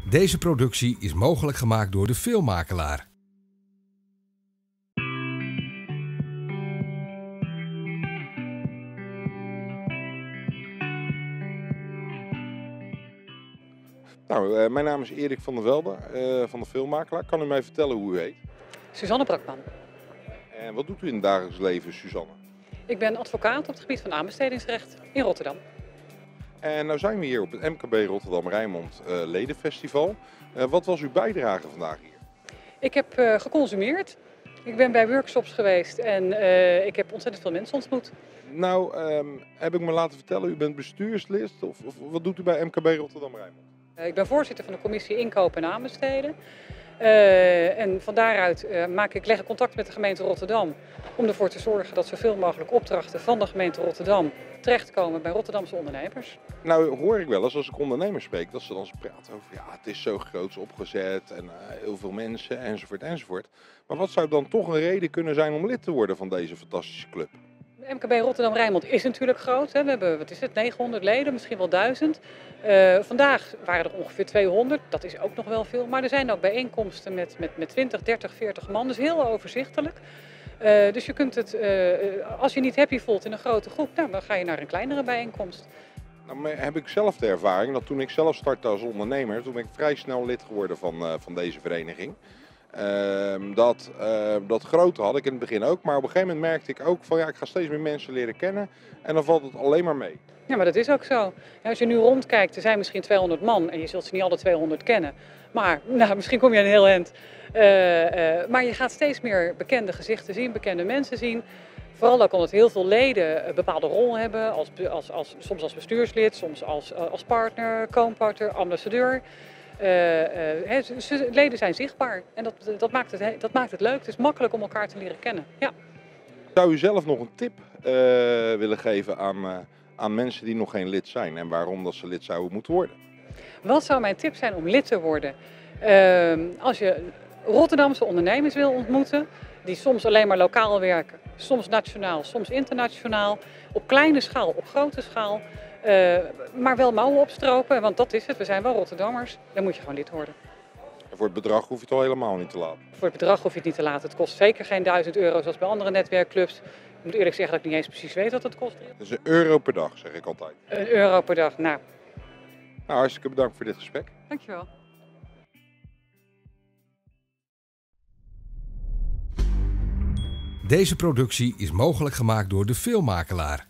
Deze productie is mogelijk gemaakt door de Filmmakelaar. Nou, mijn naam is Erik van der Velde van de Filmmakelaar. Kan u mij vertellen hoe u heet? Suzanne Brakman. En wat doet u in het dagelijks leven, Suzanne? Ik ben advocaat op het gebied van aanbestedingsrecht in Rotterdam. En nou zijn we hier op het MKB Rotterdam-Rijnmond Ledenfestival. Wat was uw bijdrage vandaag hier? Ik heb geconsumeerd. Ik ben bij workshops geweest en ik heb ontzettend veel mensen ontmoet. Nou, heb ik me laten vertellen, u bent bestuurslid of wat doet u bij MKB Rotterdam-Rijnmond? Ik ben voorzitter van de commissie Inkopen en Aanbesteden. En van daaruit leg ik contact met de gemeente Rotterdam om ervoor te zorgen dat zoveel mogelijk opdrachten van de gemeente Rotterdam terechtkomen bij Rotterdamse ondernemers. Nou hoor ik wel eens als ik ondernemers spreek dat ze dan praten over ja, het is zo groots opgezet en heel veel mensen enzovoort enzovoort. Maar wat zou dan toch een reden kunnen zijn om lid te worden van deze fantastische club? De MKB Rotterdam-Rijnmond is natuurlijk groot. Hè. We hebben, 900 leden, misschien wel 1000. Vandaag waren er ongeveer 200, dat is ook nog wel veel. Maar er zijn ook bijeenkomsten met 20, 30, 40 man, dus heel overzichtelijk. Dus je kunt het, als je niet happy voelt in een grote groep, nou, dan ga je naar een kleinere bijeenkomst. Nou, heb ik zelf de ervaring dat toen ik zelf startte als ondernemer, toen ben ik vrij snel lid geworden van deze vereniging. Dat grote had ik in het begin ook, maar op een gegeven moment merkte ik ook van ja, ik ga steeds meer mensen leren kennen en dan valt het alleen maar mee. Ja, maar dat is ook zo. Ja, als je nu rondkijkt, er zijn misschien 200 man en je zult ze niet alle 200 kennen. Maar nou, misschien kom je een heel eind. Maar je gaat steeds meer bekende gezichten zien, bekende mensen zien. Vooral ook omdat heel veel leden een bepaalde rol hebben, soms als bestuurslid, soms als partner, co-partner, ambassadeur. Leden zijn zichtbaar en dat maakt het leuk. Het is makkelijk om elkaar te leren kennen. Ja. Zou u zelf nog een tip willen geven aan mensen die nog geen lid zijn en waarom dat ze lid zouden moeten worden? Wat zou mijn tip zijn om lid te worden? Als je Rotterdamse ondernemers wil ontmoeten, die soms alleen maar lokaal werken, soms nationaal, soms internationaal, op kleine schaal, op grote schaal, maar wel mouwen opstropen, want dat is het, we zijn wel Rotterdammers, dan moet je gewoon lid worden. En voor het bedrag hoef je het al helemaal niet te laten? Voor het bedrag hoef je het niet te laten. Het kost zeker geen €1000 zoals bij andere netwerkclubs. Ik moet eerlijk zeggen dat ik niet eens precies weet wat het kost. Dus €1 per dag, zeg ik altijd. €1 per dag, nou. Nou, hartstikke bedankt voor dit gesprek. Dankjewel. Deze productie is mogelijk gemaakt door de Filmmakelaar.